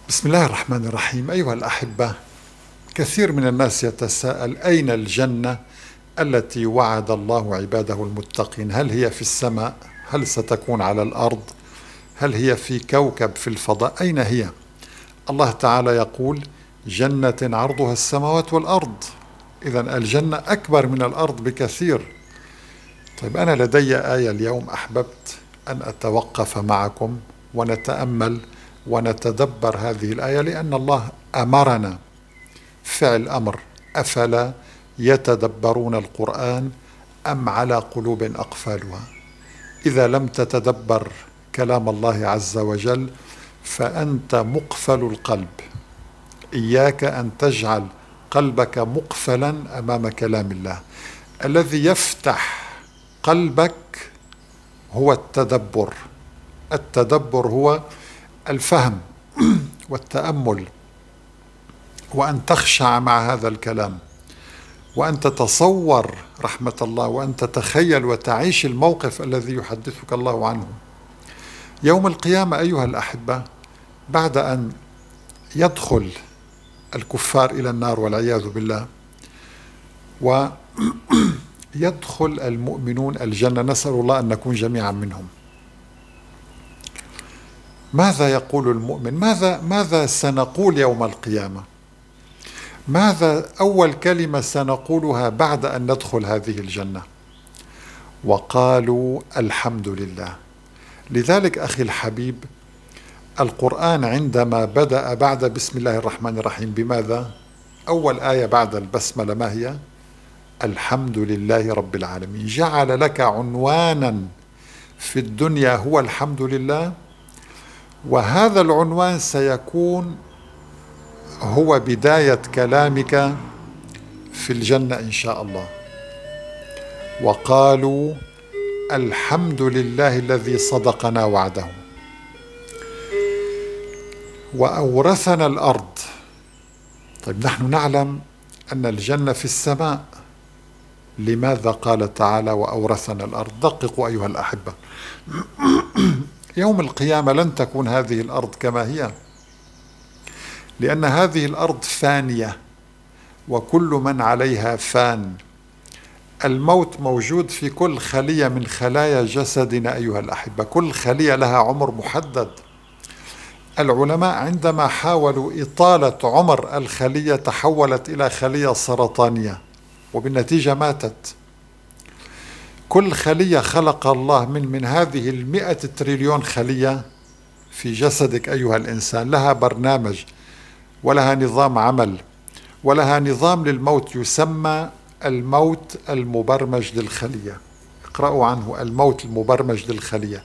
بسم الله الرحمن الرحيم. أيها الأحبة، كثير من الناس يتساءل: أين الجنة التي وعد الله عباده المتقين؟ هل هي في السماء؟ هل ستكون على الأرض؟ هل هي في كوكب في الفضاء؟ أين هي؟ الله تعالى يقول: جنة عرضها السماوات والأرض. إذن الجنة أكبر من الأرض بكثير. طيب، أنا لدي آية اليوم أحببت أن أتوقف معكم ونتأمل ونتدبر هذه الآية، لأن الله أمرنا فعل أمر: أفلا يتدبرون القرآن أم على قلوب أقفالها. إذا لم تتدبر كلام الله عز وجل فأنت مقفل القلب. إياك أن تجعل قلبك مقفلا أمام كلام الله. الذي يفتح قلبك هو التدبر. التدبر هو الفهم والتأمل، وأن تخشع مع هذا الكلام، وأن تتصور رحمة الله، وأن تتخيل وتعيش الموقف الذي يحدثك الله عنه. يوم القيامة أيها الأحبة، بعد أن يدخل الكفار إلى النار والعياذ بالله، ويدخل المؤمنون الجنة، نسأل الله أن نكون جميعا منهم، ماذا يقول المؤمن؟ ماذا سنقول يوم القيامة؟ ماذا أول كلمة سنقولها بعد أن ندخل هذه الجنة؟ وقالوا الحمد لله. لذلك أخي الحبيب، القرآن عندما بدأ بعد بسم الله الرحمن الرحيم بماذا؟ أول آية بعد البسملة ما هي؟ الحمد لله رب العالمين. جعل لك عنوانا في الدنيا هو الحمد لله، وهذا العنوان سيكون هو بداية كلامك في الجنة إن شاء الله. وقالوا الحمد لله الذي صدقنا وعده وأورثنا الأرض. طيب، نحن نعلم أن الجنة في السماء، لماذا قال تعالى وأورثنا الأرض؟ دققوا أيها الأحبة. يوم القيامة لن تكون هذه الأرض كما هي، لأن هذه الأرض فانية وكل من عليها فان. الموت موجود في كل خلية من خلايا جسدنا أيها الأحبة، كل خلية لها عمر محدد. العلماء عندما حاولوا إطالة عمر الخلية تحولت إلى خلية سرطانية، وبالنتيجة ماتت. كل خلية خلق الله من هذه 100 تريليون خلية في جسدك أيها الإنسان لها برنامج، ولها نظام عمل، ولها نظام للموت يسمى الموت المبرمج للخلية. اقرأوا عنه: الموت المبرمج للخلية.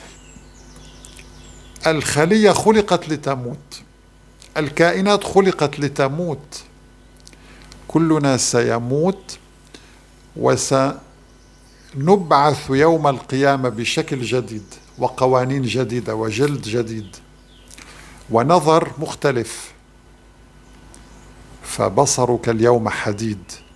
الخلية خلقت لتموت، الكائنات خلقت لتموت، كلنا سيموت، وسنبعث يوم القيامة بشكل جديد وقوانين جديدة وجلد جديد ونظر مختلف. فبصرك اليوم حديد.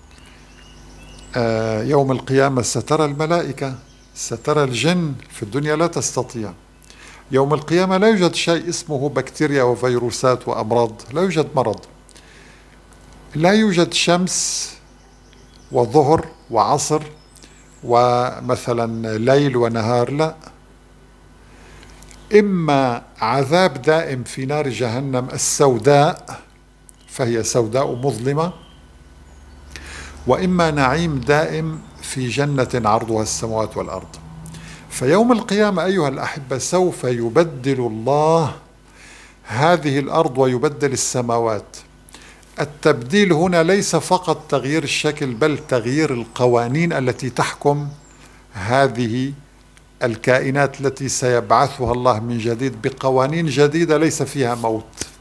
يوم القيامة سترى الملائكة، سترى الجن، في الدنيا لا تستطيع. يوم القيامة لا يوجد شيء اسمه بكتيريا وفيروسات وأمراض، لا يوجد مرض، لا يوجد شمس وظهر وعصر ومثلا ليل ونهار، لا. إما عذاب دائم في نار جهنم السوداء، فهي سوداء مظلمة، وإما نعيم دائم في جنة عرضها السماوات والأرض. فيوم القيامة أيها الأحبة سوف يبدل الله هذه الأرض ويبدل السماوات. التبديل هنا ليس فقط تغيير الشكل، بل تغيير القوانين التي تحكم هذه الكائنات التي سيبعثها الله من جديد بقوانين جديدة ليس فيها موت.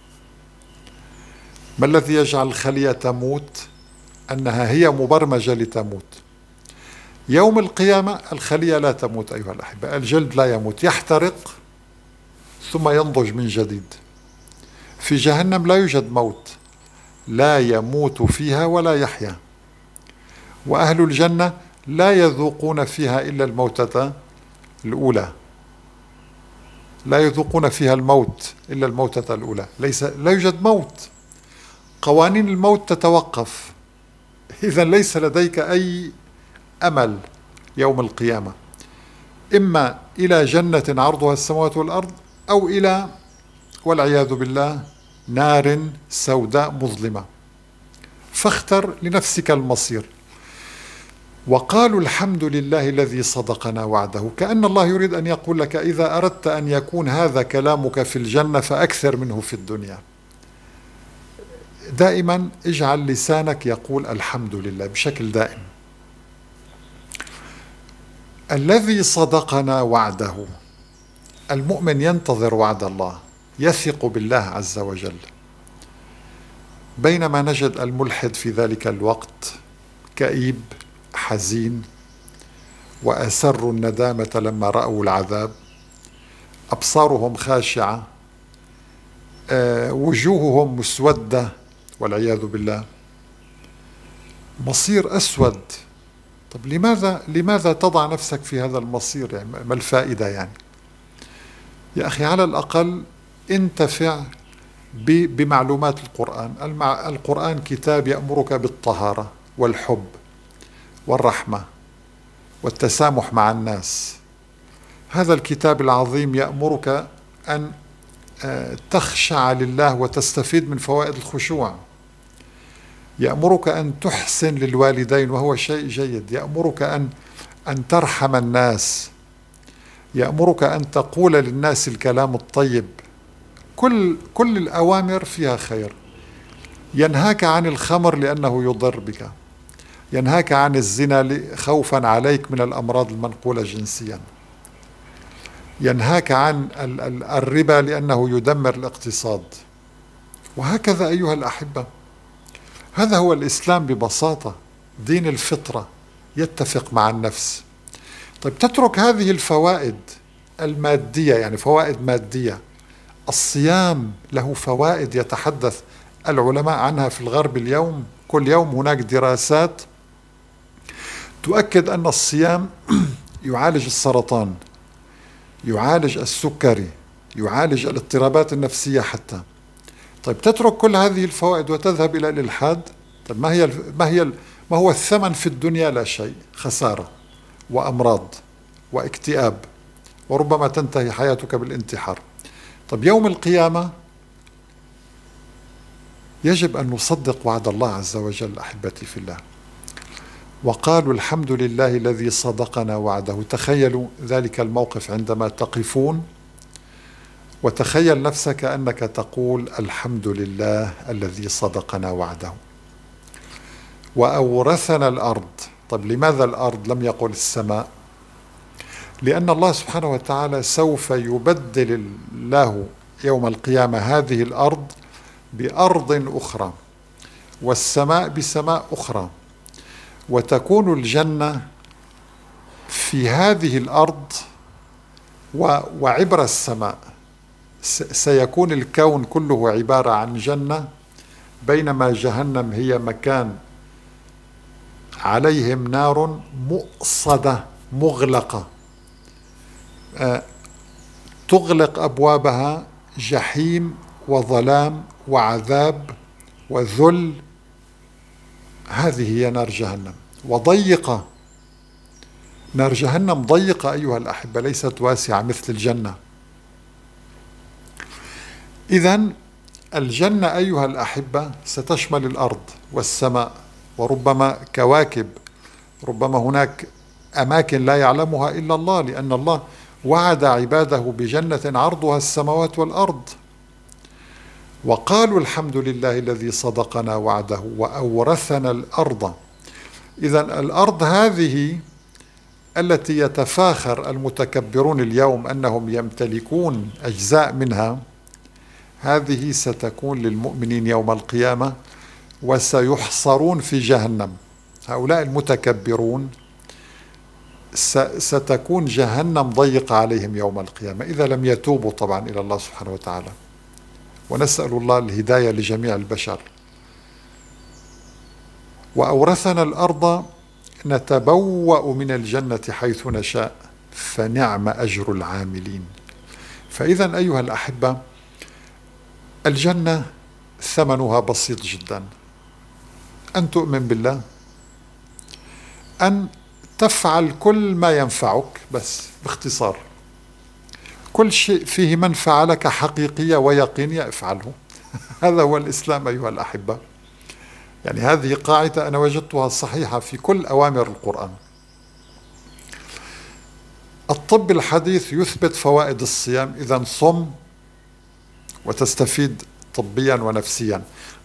ما الذي يجعل الخلية تموت؟ أنها هي مبرمجة لتموت. يوم القيامة الخلية لا تموت أيها الأحبة، الجلد لا يموت، يحترق ثم ينضج من جديد. في جهنم لا يوجد موت، لا يموت فيها ولا يحيا. وأهل الجنة لا يذوقون فيها إلا الموتة الأولى. لا يذوقون فيها الموت إلا الموتة الأولى، لا يوجد موت، قوانين الموت تتوقف، إذا ليس لديك أي أمل يوم القيامة، إما إلى جنة عرضها السماوات والأرض، أو إلى والعياذ بالله نار سوداء مظلمة، فاختر لنفسك المصير. وقالوا الحمد لله الذي صدقنا وعده، كأن الله يريد أن يقول لك إذا أردت أن يكون هذا كلامك في الجنة فأكثر منه في الدنيا. دائما اجعل لسانك يقول الحمد لله بشكل دائم. الذي صدقنا وعده، المؤمن ينتظر وعد الله، يثق بالله عز وجل، بينما نجد الملحد في ذلك الوقت كئيب حزين، وأسروا الندامة لما رأوا العذاب، أبصارهم خاشعة، وجوههم مسودة والعياذ بالله، مصير أسود. طب لماذا تضع نفسك في هذا المصير؟ يعني ما الفائدة يعني؟ يا أخي على الأقل انتفع بمعلومات القرآن. القرآن كتاب يأمرك بالطهارة والحب والرحمة والتسامح مع الناس. هذا الكتاب العظيم يأمرك أن تخشع لله وتستفيد من فوائد الخشوع، يأمرك أن تحسن للوالدين وهو شيء جيد، يأمرك أن ترحم الناس، يأمرك أن تقول للناس الكلام الطيب، كل الأوامر فيها خير. ينهاك عن الخمر لأنه يضر بك، ينهاك عن الزنا خوفا عليك من الأمراض المنقولة جنسيا، ينهاك عن الربا لأنه يدمر الاقتصاد، وهكذا أيها الأحبة. هذا هو الإسلام ببساطة، دين الفطرة يتفق مع النفس. طيب تترك هذه الفوائد المادية، يعني فوائد مادية. الصيام له فوائد يتحدث العلماء عنها في الغرب اليوم، كل يوم هناك دراسات تؤكد أن الصيام يعالج السرطان، يعالج السكري، يعالج الاضطرابات النفسية حتى. طيب تترك كل هذه الفوائد وتذهب إلى الإلحاد؟ طيب ما هو الثمن في الدنيا؟ لا شيء، خسارة وأمراض واكتئاب، وربما تنتهي حياتك بالانتحار. طيب يوم القيامة يجب أن نصدق وعد الله عز وجل أحبتي في الله. وقالوا الحمد لله الذي صدقنا وعده. تخيلوا ذلك الموقف عندما تقفون، وتخيل نفسك أنك تقول الحمد لله الذي صدقنا وعده. وأورثنا الأرض. طب لماذا الأرض لم يقل السماء؟ لأن الله سبحانه وتعالى سوف يبدل الله يوم القيامة هذه الأرض بأرض أخرى، والسماء بسماء أخرى، وتكون الجنة في هذه الأرض وعبر السماء. سيكون الكون كله عبارة عن جنة، بينما جهنم هي مكان عليهم نار مؤصدة مغلقة، تغلق أبوابها جحيم وظلام وعذاب وذل. هذه هي نار جهنم، وضيقة. نار جهنم ضيقة أيها الأحبة، ليست واسعة مثل الجنة. إذن الجنة أيها الأحبة ستشمل الأرض والسماء، وربما كواكب، ربما هناك أماكن لا يعلمها إلا الله، لأن الله وعد عباده بجنة عرضها السماوات والأرض. وقالوا الحمد لله الذي صدقنا وعده وأورثنا الأرض. إذن الأرض هذه التي يتفاخر المتكبرون اليوم أنهم يمتلكون أجزاء منها، هذه ستكون للمؤمنين يوم القيامة، وسيحصرون في جهنم. هؤلاء المتكبرون ستكون جهنم ضيقة عليهم يوم القيامة، إذا لم يتوبوا طبعا إلى الله سبحانه وتعالى. ونسأل الله الهداية لجميع البشر. وأورثنا الأرض نتبوأ من الجنة حيث نشاء فنعم أجر العاملين. فإذا أيها الأحبة، الجنة ثمنها بسيط جدا: أن تؤمن بالله، أن تفعل كل ما ينفعك، بس باختصار كل شيء فيه منفعة لك حقيقية ويقينية افعله. هذا هو الإسلام أيها الأحبة. يعني هذه قاعدة أنا وجدتها صحيحة في كل أوامر القرآن. الطب الحديث يثبت فوائد الصيام، إذا صم وتستفيد طبيا ونفسيا.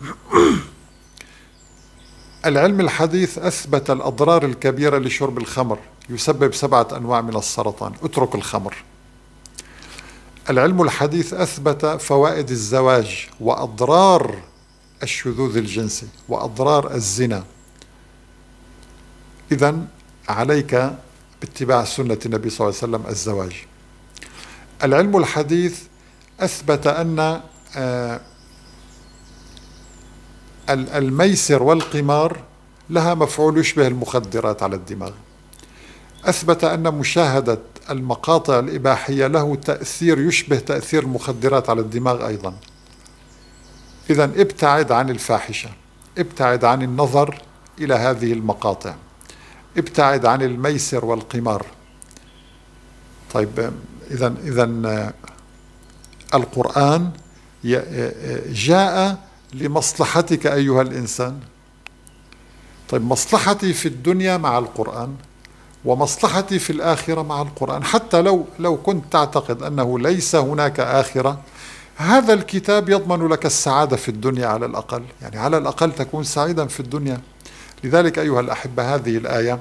العلم الحديث أثبت الأضرار الكبيرة لشرب الخمر، يسبب 7 أنواع من السرطان، اترك الخمر. العلم الحديث أثبت فوائد الزواج وأضرار الشذوذ الجنسي وأضرار الزنا. إذن عليك باتباع سنة النبي صلى الله عليه وسلم الزواج. العلم الحديث أثبت أن الميسر والقمار لها مفعول يشبه المخدرات على الدماغ. أثبت أن مشاهدة المقاطع الإباحية له تأثير يشبه تأثير المخدرات على الدماغ أيضا. إذن ابتعد عن الفاحشة، ابتعد عن النظر إلى هذه المقاطع، ابتعد عن الميسر والقمار. طيب، إذن القرآن جاء لمصلحتك أيها الإنسان. طيب، مصلحتي في الدنيا مع القرآن، ومصلحتي في الآخرة مع القرآن. حتى لو كنت تعتقد أنه ليس هناك آخرة، هذا الكتاب يضمن لك السعادة في الدنيا على الأقل، يعني على الأقل تكون سعيدا في الدنيا. لذلك أيها الأحبة، هذه الآية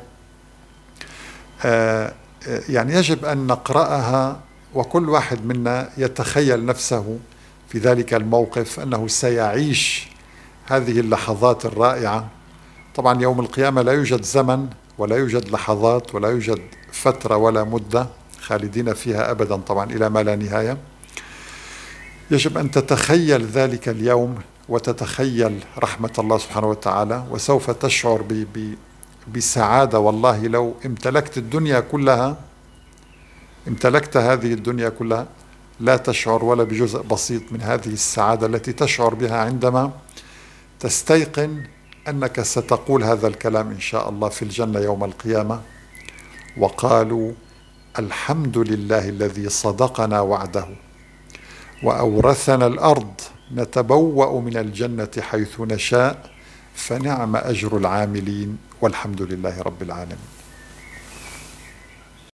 يعني يجب أن نقرأها وكل واحد منا يتخيل نفسه في ذلك الموقف، أنه سيعيش هذه اللحظات الرائعة. طبعا يوم القيامة لا يوجد زمن ولا يوجد لحظات ولا يوجد فترة ولا مدة، خالدين فيها أبدا طبعا إلى ما لا نهاية. يجب أن تتخيل ذلك اليوم وتتخيل رحمة الله سبحانه وتعالى، وسوف تشعر بسعادة. والله لو امتلكت الدنيا كلها، امتلكت هذه الدنيا كلها، لا تشعر ولا بجزء بسيط من هذه السعادة التي تشعر بها عندما تستيقن أنك ستقول هذا الكلام إن شاء الله في الجنة يوم القيامة: وقالوا الحمد لله الذي صدقنا وعده وأورثنا الأرض نتبوأ من الجنة حيث نشاء فنعم أجر العاملين والحمد لله رب العالمين.